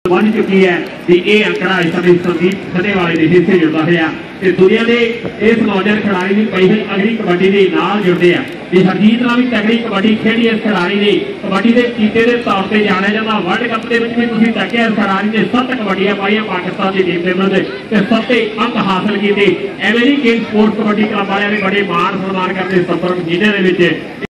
बन चुकी है कि यह आंकड़ा इस समय संदीप खनेवाले के हिस्से जुड़ता है। दुनिया के इस नौजवान खिलाड़ी की पहली अगली कबड्डी के नाल जुड़ते हैं कि हरजीत नाल भी तगड़ी कबड्डी खेली। इस खिलाड़ी ने कबड्डी के चीते के तौर पर जाना जाता। वर्ल्ड कप के भी तुसीं तकिया, इस खिलाड़ी ने 7 कबड्डियां पाई पाकिस्तान की टीम के विरुद्ध 7 अंक हासिल किए। Avery King Sports Kabaddi Club वाले ने बड़े मान सम्मान करते संपर्क जिले